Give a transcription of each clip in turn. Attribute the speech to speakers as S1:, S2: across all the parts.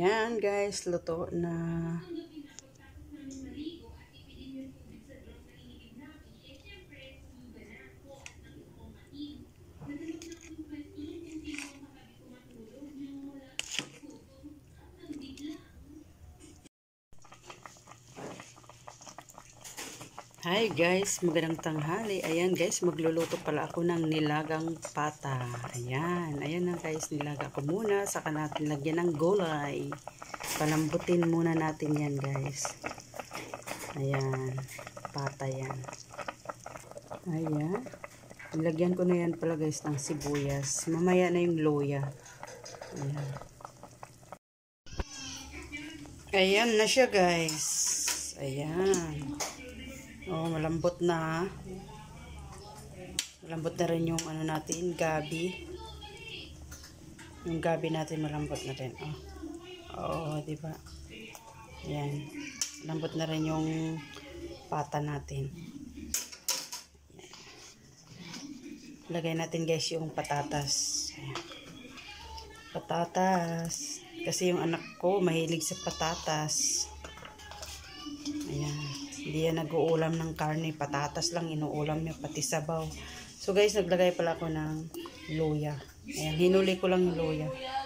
S1: Ayan guys, luto na. Hi guys, magandang tanghali. Ayan guys, magluluto pala ako ng nilagang pata. Ayan na guys, nilaga ko muna. Saka natin lagyan ng gulay. Palambutin muna natin yan guys. Ayan, pata yan. Ayan. Lagyan ko na yan pala guys ng sibuyas. Mamaya na yung luya. Ayan. Ayan na siya guys. Ayan. Oh, malambot na. Malambot na rin yung ano natin, gabi. Yung gabi natin malambot na rin. Oh, di ba? Ayan. Malambot na rin yung pata natin. Ayan. Lagay natin guys yung patatas. Ayan. Patatas. Kasi yung anak ko mahilig sa patatas. Ayan. Hindi yan nag-uulam ng karne. Patatas lang inuulam niya. Pati sabaw. So guys, naglagay pala ako ng luya. Ayan. Hinuli ko lang yung luya.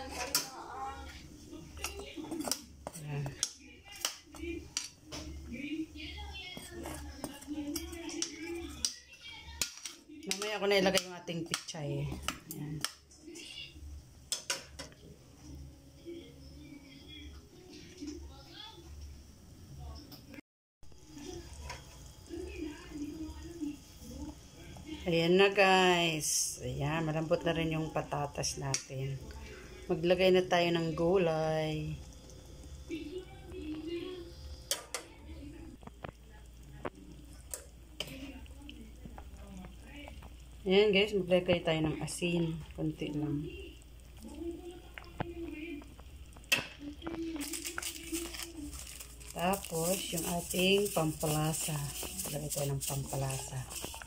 S1: Ayan. Mamaya ko na ilagay yung ating pichay. Ayan. Ayan na guys. Ayan, malambot na rin yung patatas natin. Maglagay na tayo ng gulay. Ayan guys, maglagay tayo ng asin. Konti lang. Tapos, yung ating pampalasa. Maglagay tayo ng pampalasa.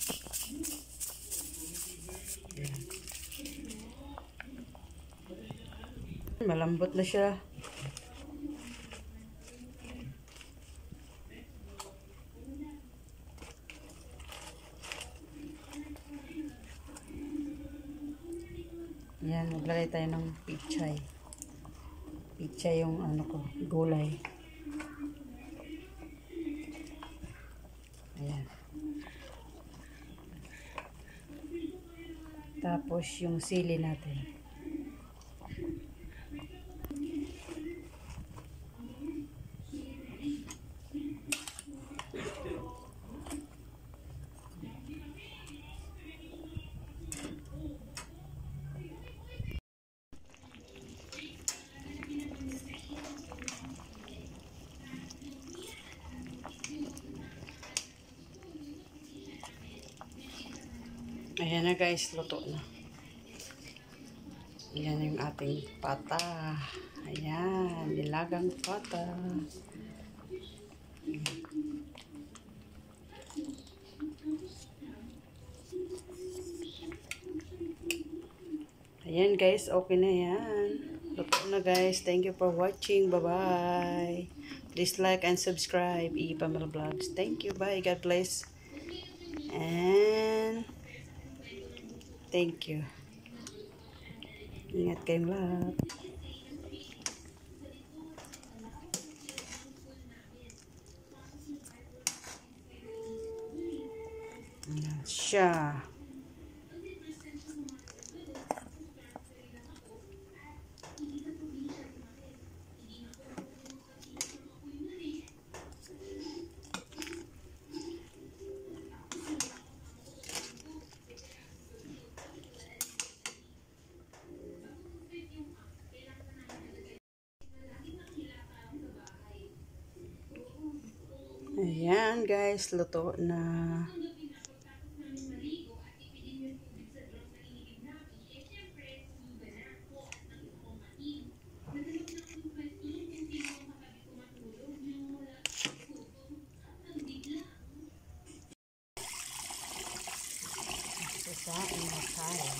S1: Ayan. Malambot na siya. Ayan, maglagay tayo ng pichay. Pichay yung ano ko, gulay. Ayan. Tapos yung sili natin. Ayan na guys, luto na. Ayan yung ating pata. Ayan, nilagang pata. Ayan guys, okay na yan. Luto na guys. Thank you for watching. Bye-bye. Please like and subscribe. Pamela Vlogs. Thank you. Bye. God bless. And thank you. Ingat kayong lahat. Ayan siya. Ayan guys, luto na. Sasain na tayo.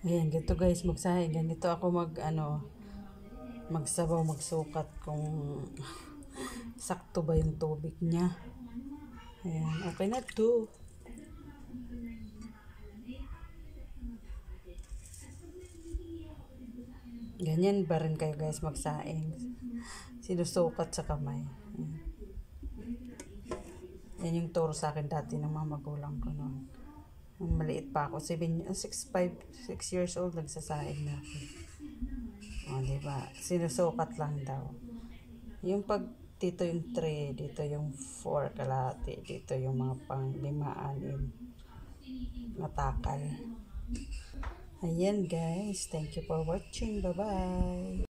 S1: Ayan, ganito guys, magsahin. Ganito ako magsabaw, magsukat kung sakto ba yung tubig niya. Ayan, okay na to. Ganyan ba rin kayo guys magsaing? Sinusukat sa kamay. Ayan. Yan yung turo sa akin dati ng mga magulang ko noon. Nung maliit pa ako, 6 years old, nagsasaing na ako. O, diba? Sinusukat lang daw. Yung pag dito yung 3, dito yung 4 kalahati, dito yung mga pang 5, 6 natakal. Ayan guys, thank you for watching. Bye-bye.